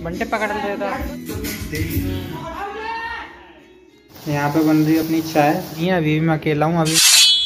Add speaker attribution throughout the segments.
Speaker 1: बंटे पकड़ लेता। यहाँ पे बन रही अपनी चाय। ये अभी मैं अकेला हूँ अभी।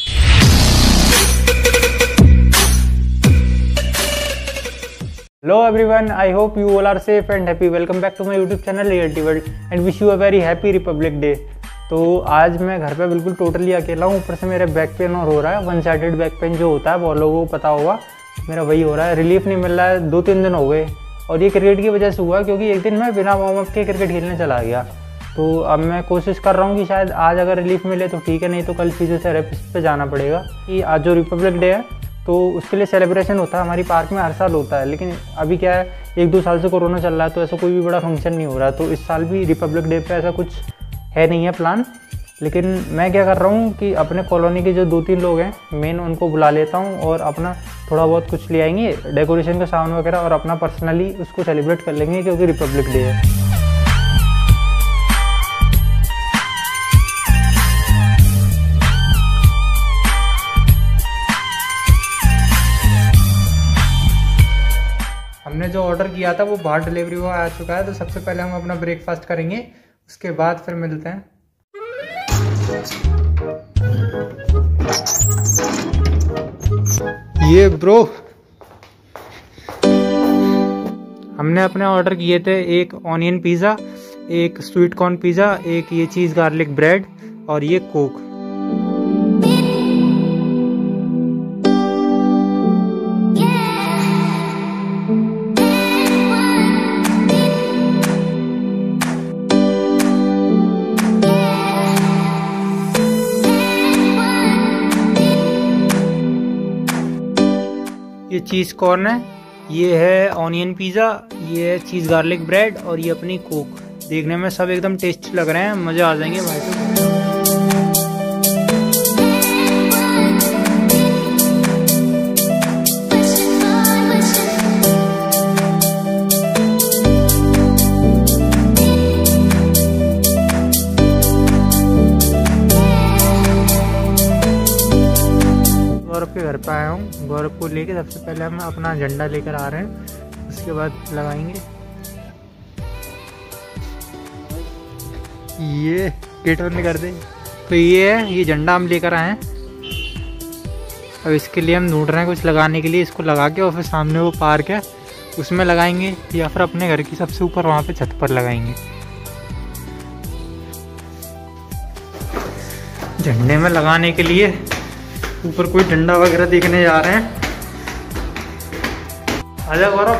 Speaker 1: Hello everyone, I hope you all are safe and happy. Welcome back to my YouTube channel Reality World and wish you a very happy Republic Day. तो आज मैं घर पे बिल्कुल टोटली अकेला हूँ। ऊपर से मेरे बैक पेन और हो रहा है, वन साइडेड बैक पेन जो होता है बहुत लोगों को पता होगा, मेरा वही हो रहा है। रिलीफ नहीं मिल रहा है, 2-3 दिन हो गए और ये क्रिकेट की वजह से हुआ क्योंकि एक दिन मैं बिना वार्म अप के क्रिकेट खेलने चला गया। तो अब मैं कोशिश कर रहा हूँ कि शायद आज अगर रिलीफ मिले तो ठीक है, नहीं तो कल फिजियोथेरेपिस्ट पे जाना पड़ेगा। कि आज जो रिपब्लिक डे है तो उसके लिए सेलिब्रेशन होता है हमारी पार्क में, हर साल होता है। लेकिन अभी क्या है, 1-2 साल से कोरोना चल रहा है तो ऐसा कोई भी बड़ा फंक्शन नहीं हो रहा। तो इस साल भी रिपब्लिक डे पे ऐसा कुछ है नहीं है प्लान। लेकिन मैं क्या कर रहा हूँ कि अपने कॉलोनी के जो 2-3 लोग हैं मेन, उनको बुला लेता हूँ और अपना थोड़ा बहुत कुछ ले आएंगे, डेकोरेशन का सामान वगैरह, और अपना पर्सनली उसको सेलिब्रेट कर लेंगे क्योंकि रिपब्लिक डे है। हमने जो ऑर्डर किया था वो बाहर डिलीवरी हुआ आ चुका है। तो सबसे पहले हम अपना ब्रेकफास्ट करेंगे, उसके बाद फिर मिलते हैं। ये ब्रो, हमने अपने ऑर्डर किए थे एक ऑनियन पिज़्ज़ा, एक स्वीट कॉर्न पिज़्ज़ा, एक ये चीज़ गार्लिक ब्रेड और ये कोक। ये चीज़ कॉर्न है, ये है ऑनियन पिज़्ज़ा, ये है चीज़ गार्लिक ब्रेड और ये अपनी कोक। देखने में सब एकदम टेस्टी लग रहे हैं, मज़े आ जाएंगे भाई। गौरव के घर पे आया हूँ। गौरव को लेके सबसे पहले हम अपना झंडा लेकर आ रहे हैं, उसके बाद लगाएंगे। ये गेट बंद कर दे। तो ये है, ये झंडा हम लेकर आए हैं। अब इसके लिए हम ढूंढ रहे हैं कुछ लगाने के लिए। इसको लगा के और फिर सामने वो पार्क है उसमें लगाएंगे, या फिर अपने घर की सबसे ऊपर वहाँ पे छत पर लगाएंगे। झंडे में लगाने के लिए ऊपर कोई डंडा वगैरह देखने जा रहे हैं। आजा गौरव।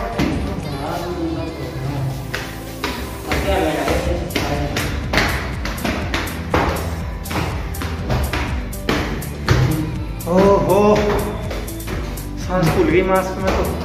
Speaker 1: ओहो, सांस फूल गई मास्क में तो।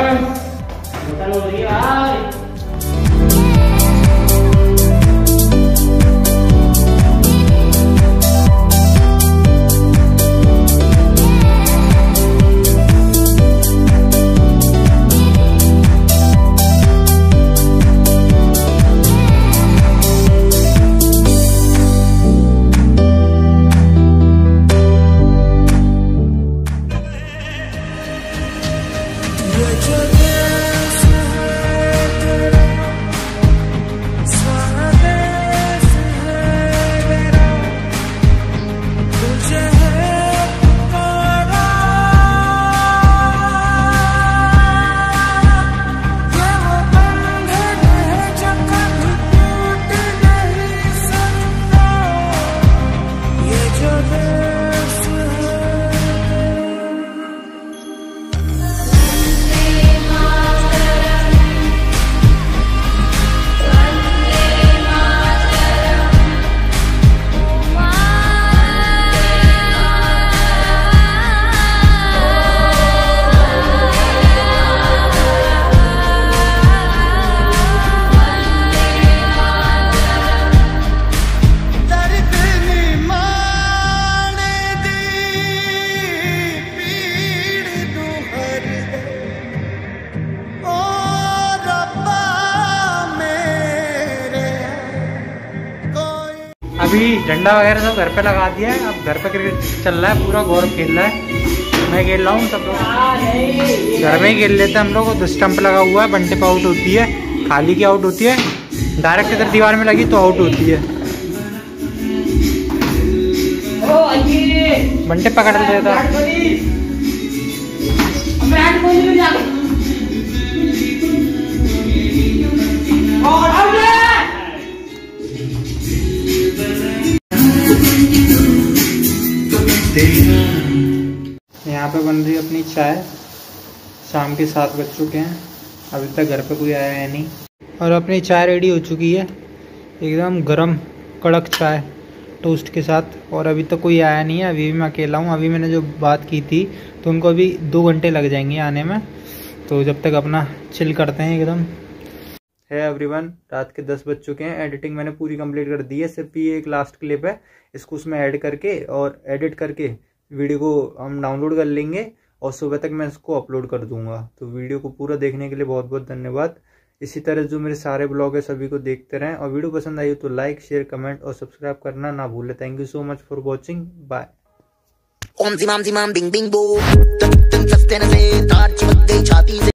Speaker 1: अभी झंडा वगैरह सब घर पे लगा दिया है। अब घर पे क्रिकेट चल रहा है पूरा, गौरव खेल रहा है, मैं खेल रहा हूँ। सब लोग घर में ही खेल लेते हैं हम लोग। तो स्टंप लगा हुआ है, बंटे पे आउट होती है, खाली की आउट होती है, डायरेक्ट इधर दीवार में लगी तो आउट होती है। बंटे पकड़ लेता। यहाँ पे बन रही है अपनी चाय। शाम के 7 बज चुके हैं, अभी तक घर पे कोई आया है नहीं। और अपनी चाय रेडी हो चुकी है, एकदम गरम कड़क चाय टोस्ट के साथ। और अभी तक कोई आया नहीं है, अभी भी मैं अकेला हूँ। अभी मैंने जो बात की थी तो उनको अभी 2 घंटे लग जाएंगे आने में, तो जब तक अपना चिल करते हैं एकदम। है एवरीवन, रात के 10 बज चुके हैं। एडिटिंग मैंने पूरी कंप्लीट कर दी है, सिर्फ ये एक लास्ट क्लिप है, इसको उसमें ऐड करके और एडिट करके वीडियो को हम डाउनलोड कर लेंगे और सुबह तक मैं इसको अपलोड कर दूंगा। तो वीडियो को पूरा देखने के लिए बहुत बहुत धन्यवाद। इसी तरह जो मेरे सारे ब्लॉग है सभी को देखते रहें, और वीडियो पसंद आई हो तो लाइक, शेयर, कमेंट और सब्सक्राइब करना ना भूलें। Thank you so much for watching, bye.
Speaker 2: ओम जिमाम जिमाम बिंग बिंग बो,